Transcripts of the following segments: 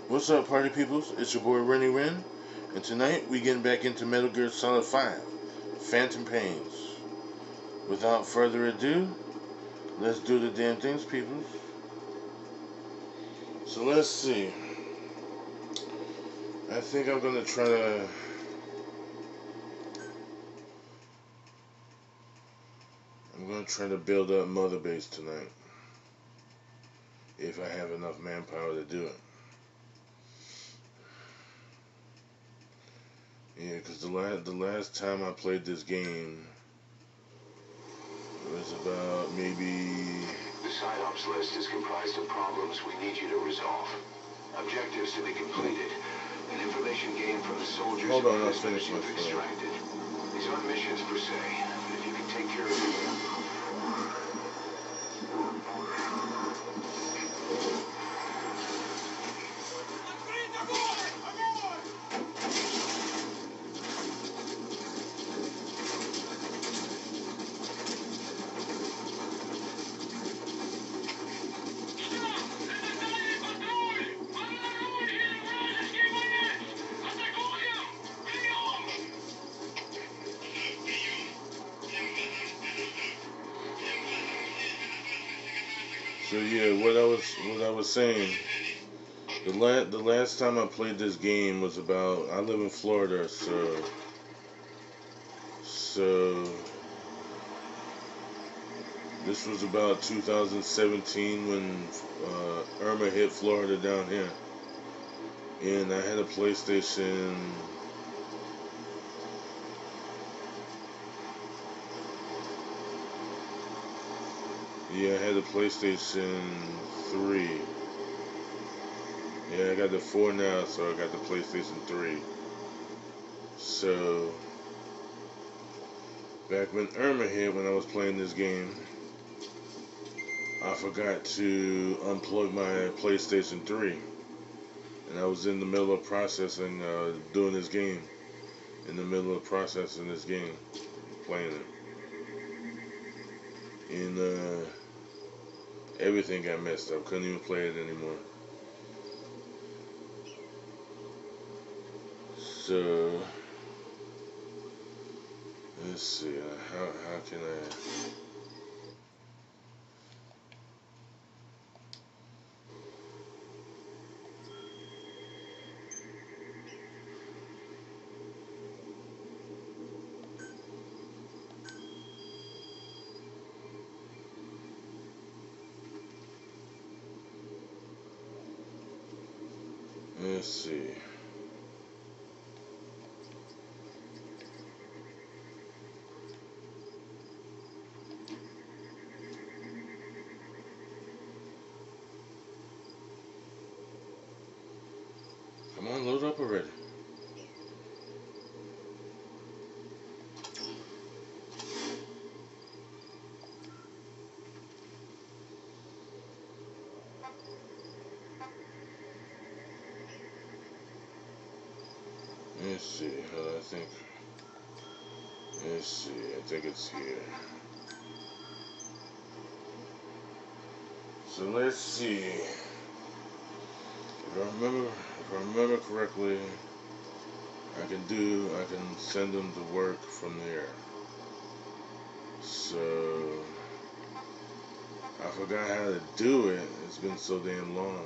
What's up, party peoples? It's your boy Rennie Ren, and tonight we getting back into Metal Gear Solid 5, Phantom Pains. Without further ado, let's do the damn things, peoples. So let's see. I think I'm gonna try to build up Mother Base tonight, if I have enough manpower to do it. Yeah, because the last time I played this game was about maybe... The side ops list is comprised of problems we need you to resolve. Objectives to be completed, and information gained from the soldiers Hold on, I'll finish my extracted. These aren't missions per se, but if you can take care of them. So yeah, what I was saying, the last time I played this game was about, I live in Florida, so this was about 2017 when Irma hit Florida down here, and I had a PlayStation. Yeah, I had a PlayStation 3. Yeah, I got the 4 now, so I got the PlayStation 3. So, back when Irma hit, when I was playing this game, I forgot to unplug my PlayStation 3. And I was in the middle of processing, doing this game. In the middle of processing this game, playing it. And, everything got messed up. Couldn't even play it anymore. So, let's see. How can I... Let's see. Come on, load up already. Let's see. I think. Let's see. I think it's here. So let's see. If I remember correctly, I can send them to work from there. So I forgot how to do it. It's been so damn long.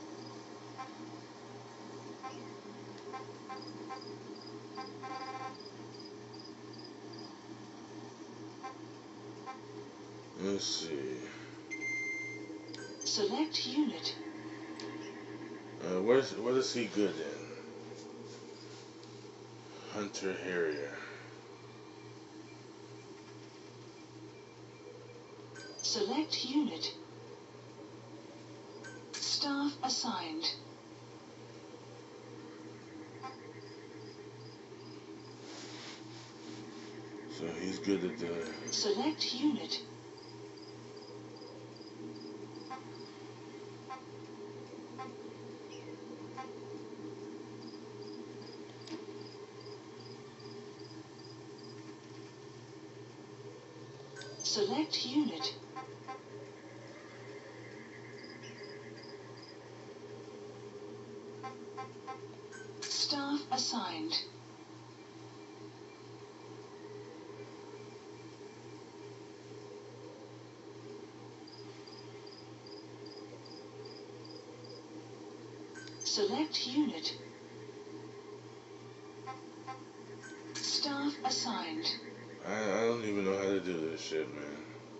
Let's see. Select unit. What is he good in? Hunter Harrier. Select unit. Staff assigned. So he's good at the... Select unit. Select unit. Staff assigned. Select unit. Staff assigned. I don't even know how to do this shit, man.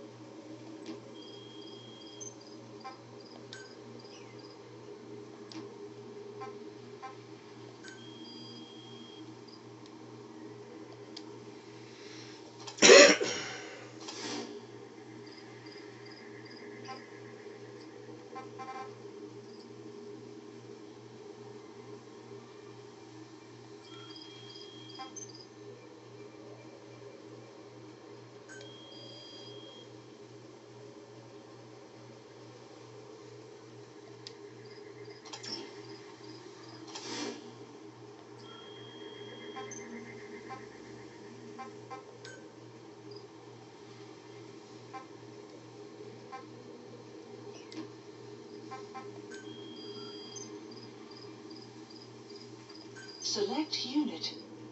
Select unit.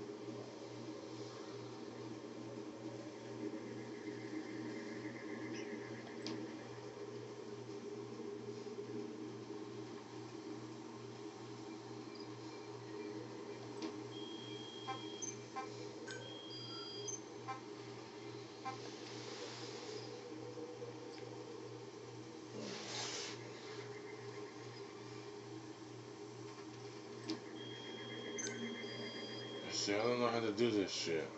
See, I don't know how to do this shit.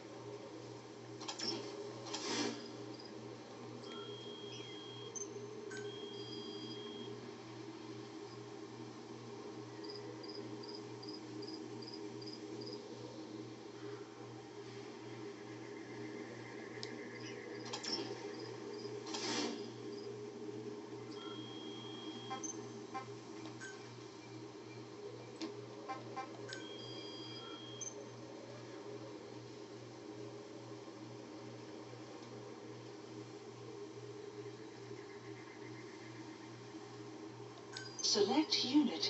Select unit.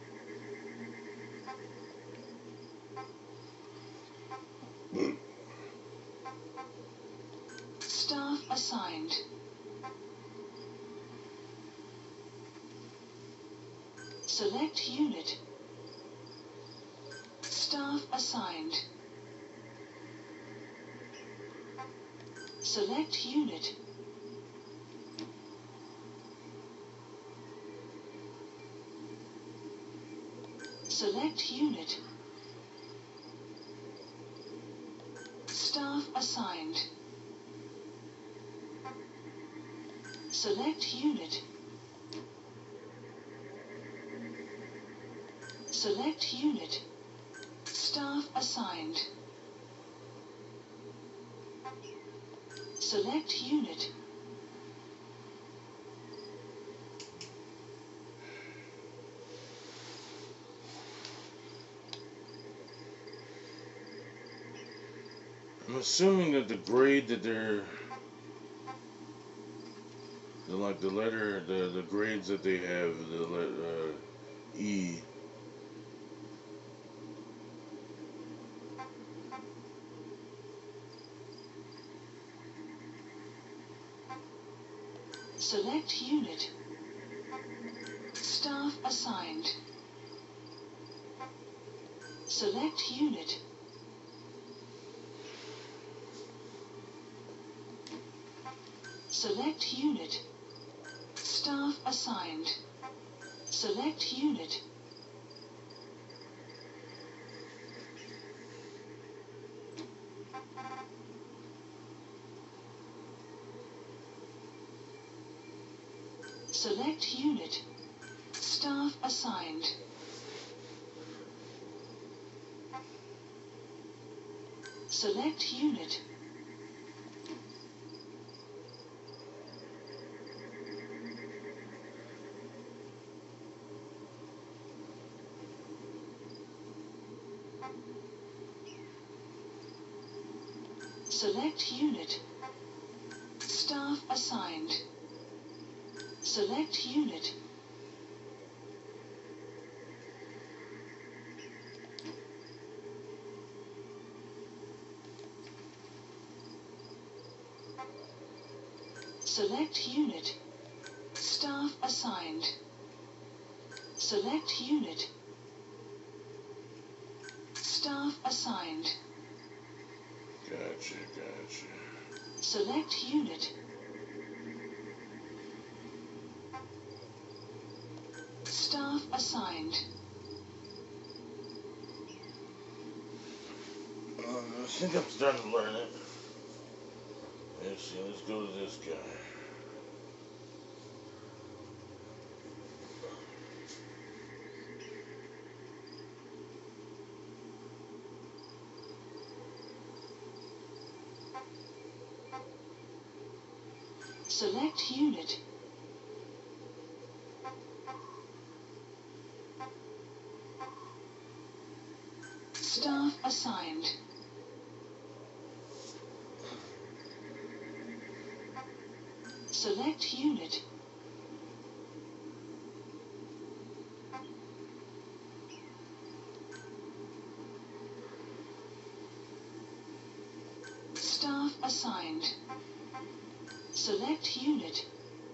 Staff assigned. Select unit. Staff assigned. Select unit. Select unit. Staff assigned. Select unit. Select unit. Staff assigned. Select unit. I'm assuming that the grade that like the letter, the grades that they have, E. Select unit. Staff assigned. Select unit. Select unit. Staff assigned. Select unit. Select unit. Staff assigned. Select unit. Select unit. Staff assigned. Select unit. Select unit. Staff assigned. Select unit. Staff assigned. Gotcha, gotcha. Select unit. Staff assigned. I think I'm starting to learn it. Let's see, let's go to this guy. Select unit. Staff assigned. Select unit. Staff assigned. Select unit.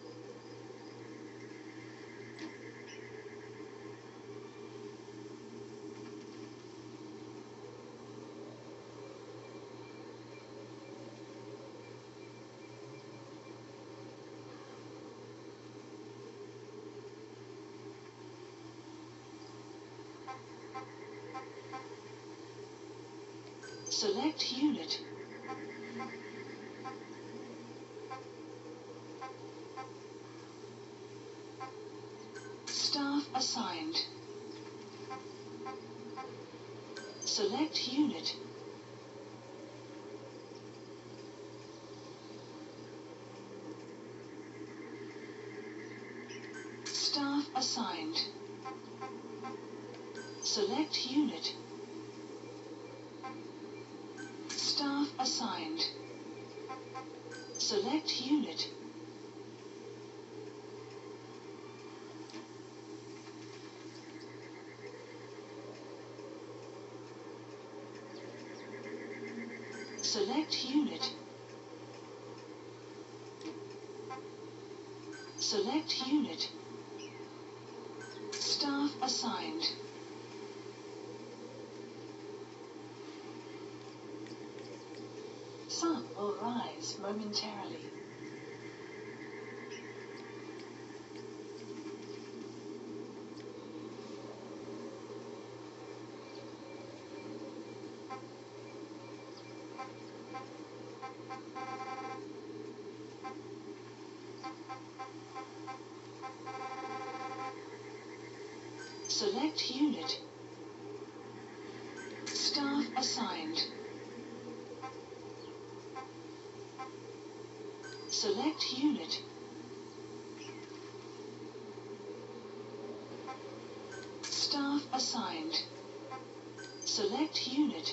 Select unit. Staff assigned. Select unit. Staff assigned. Select unit. Staff assigned. Select unit. Select unit. Select unit. Staff assigned. Sun will rise momentarily. Select unit. Staff assigned. Select unit. Staff assigned. Select unit.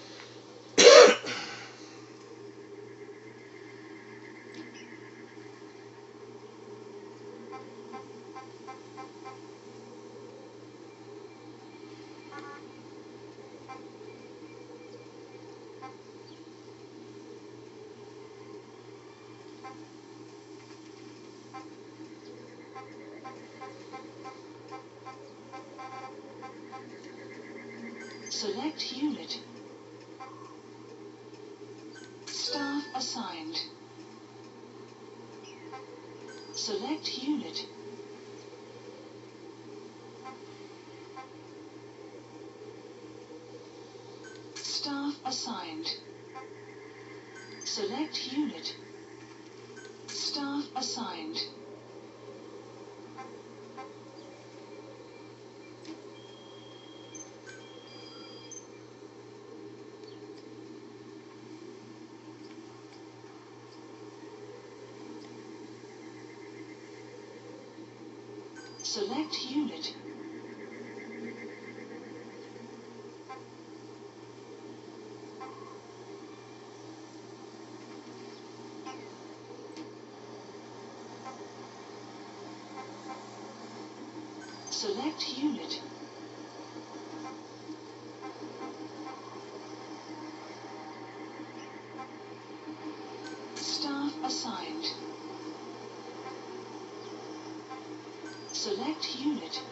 Select unit. Staff assigned. Select unit. Staff assigned. Select unit. Staff assigned. Select unit. Select unit. Staff assigned. unit.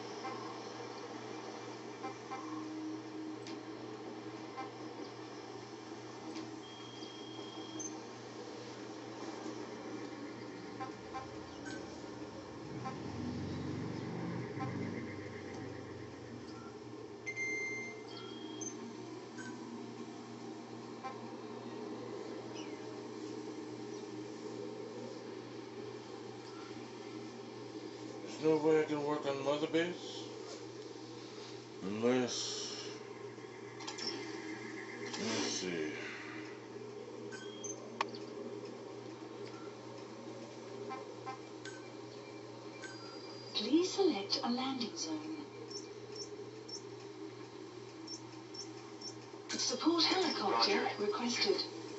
There's no way I can work on Mother Base? Unless... Let's see. Please select a landing zone. Support helicopter Roger. requested.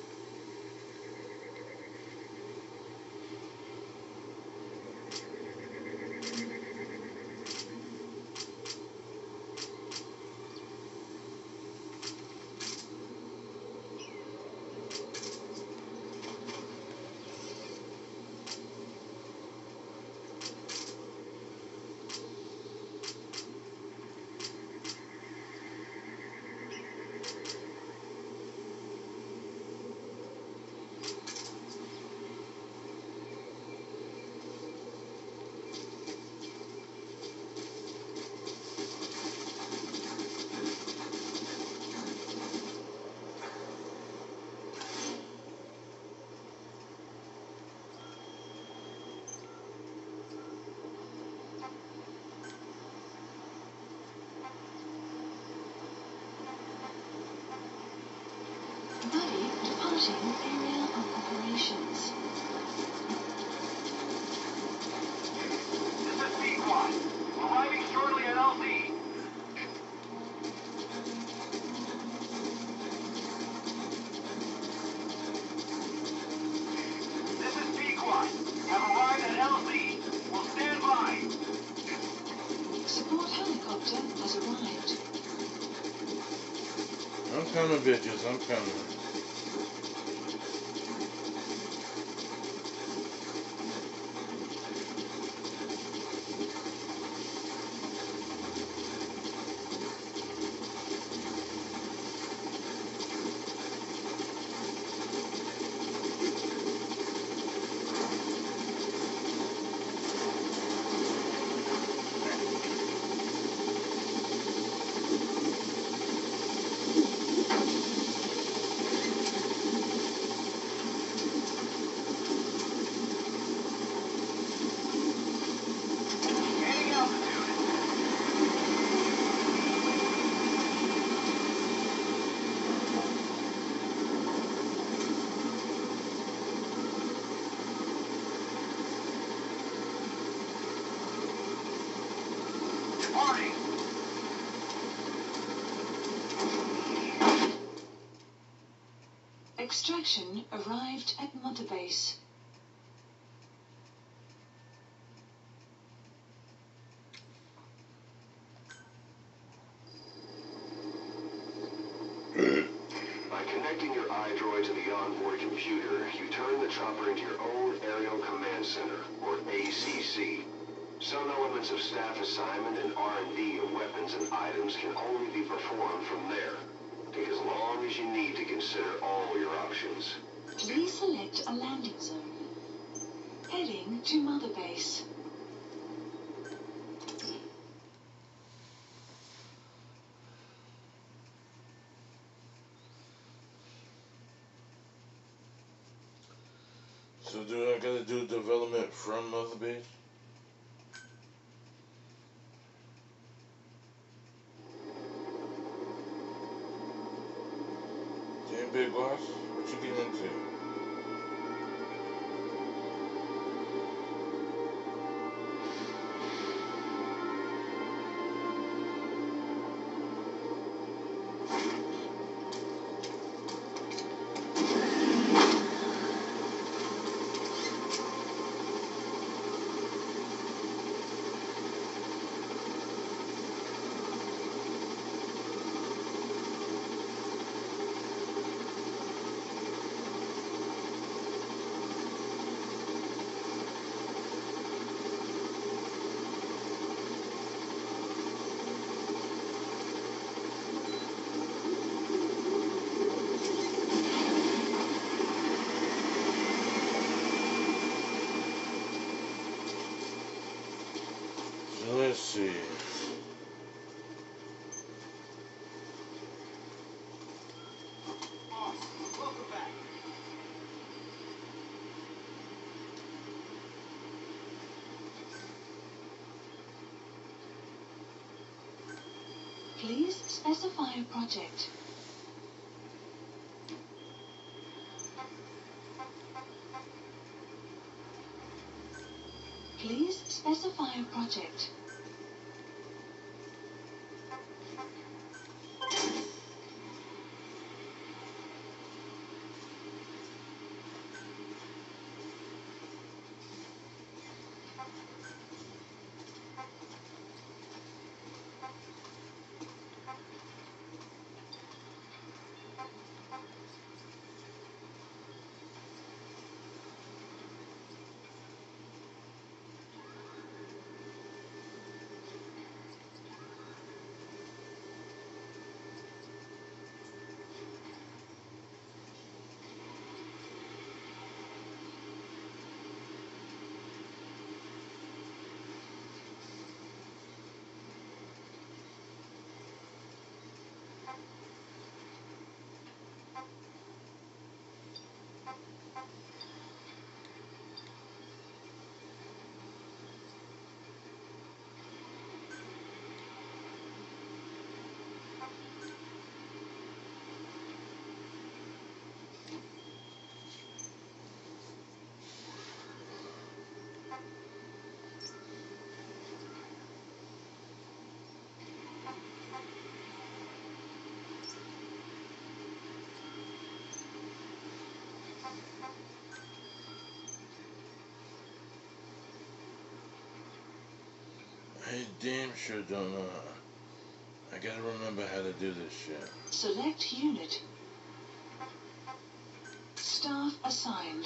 Buddy departing area of operations. This is P-Quad. Arriving shortly at LZ. This is P-Quad. Have arrived at LZ. Will stand by. Support helicopter has arrived. I'm coming, bitches. I'm coming. Gaining altitude. Departing. Extraction arrived at Mother Base. By connecting your iDroid to the onboard computer, you turn the chopper into your own Aerial Command Center, or ACC. Some elements of staff assignment and R&D of weapons and items can only be performed from there. Take as long as you need to consider all your options. Please select a landing zone. Heading to Mother Base. So do I gotta do development from Mother Base? Damn, big boss, what you getting into? Please specify a project. Please specify a project. I damn sure don't know. I gotta remember how to do this shit. Select unit. Staff assigned.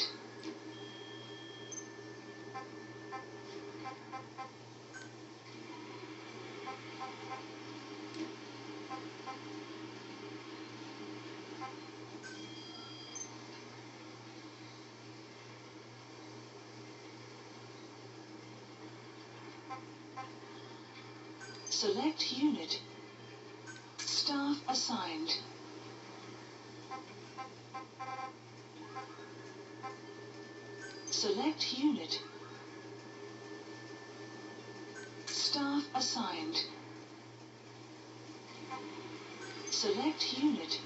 Select unit. Staff assigned. Select unit. Staff assigned. Select unit.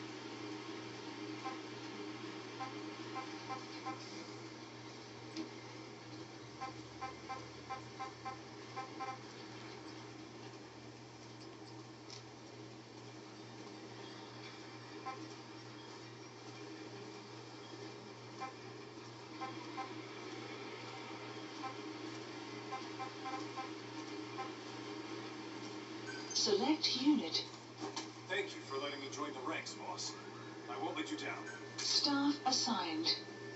Select unit. Thank you for letting me join the ranks, boss. I won't let you down. Staff assigned.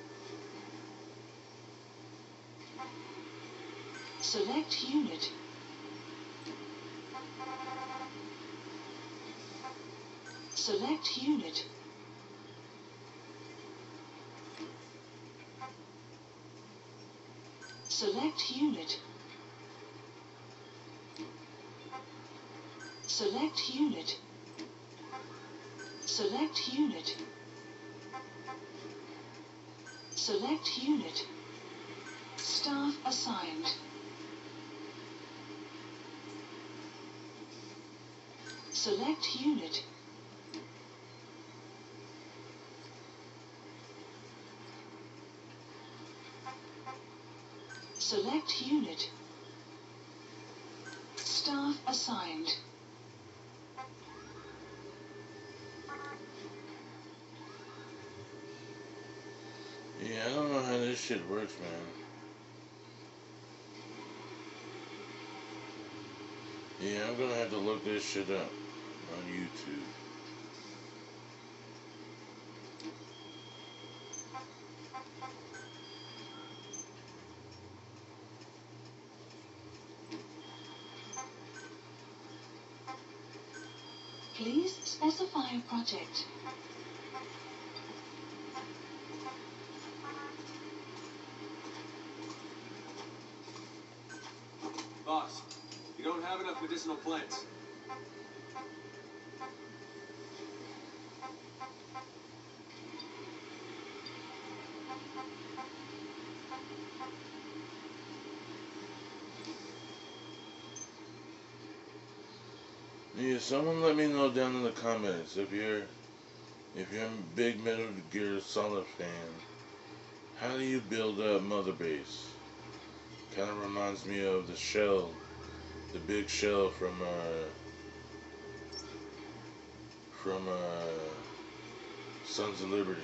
Select unit. Select unit. Select unit. Select unit. Select unit. Select unit. Staff assigned. Select unit. Select unit. Staff assigned. Yeah, I don't know how this shit works, man. Yeah, I'm gonna have to look this shit up on YouTube. Please specify a project. Boss, you don't have enough medicinal plants. Yeah, someone let me know down in the comments if you're a big Metal Gear Solid fan, how do you build a mother base? Kind of reminds me of the shell, the big shell from Sons of Liberty.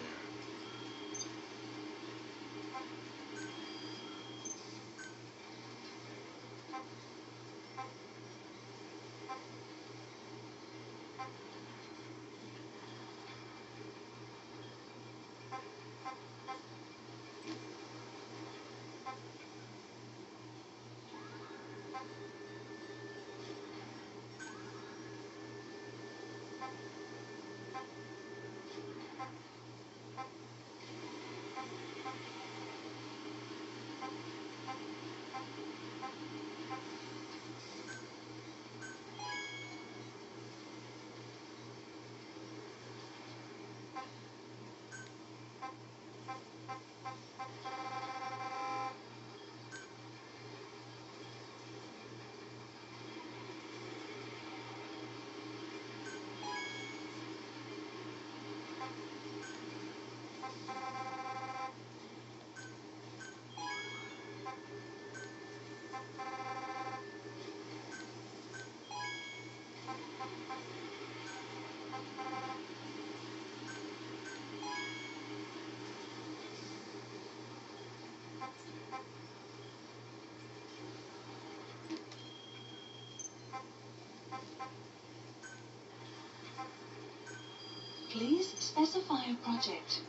Please specify a project.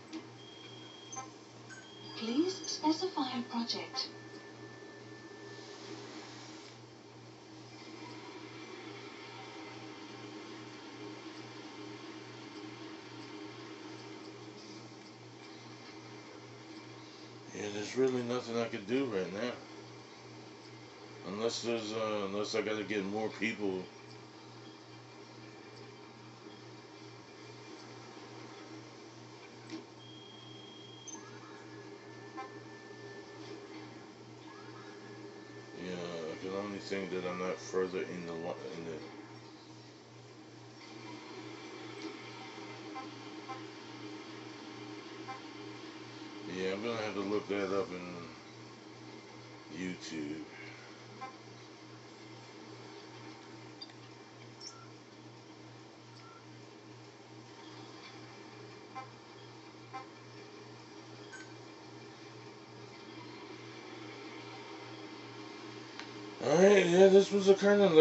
Please specify a project. Yeah, there's really nothing I could do right now. Unless I gotta get more people. Yeah, I can only think that I'm not further in the. Yeah, I'm gonna have to look that up in YouTube. All right, yeah, this was a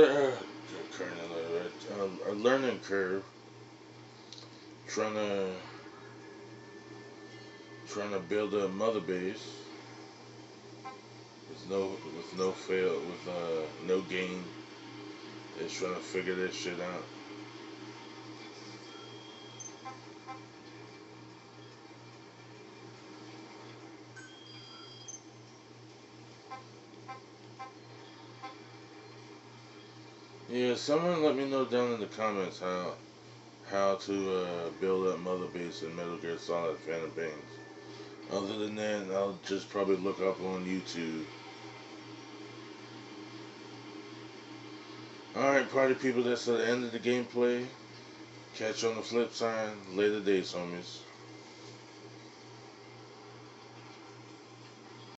a learning curve. Trying to trying to build a mother base with no fail with no gain. It's trying to figure this shit out. Yeah, someone let me know down in the comments how to build up mother base in Metal Gear Solid Phantom Pains. Other than that, I'll just probably look up on YouTube. Alright, party people, that's the end of the gameplay. Catch you on the flip side. Later days, homies.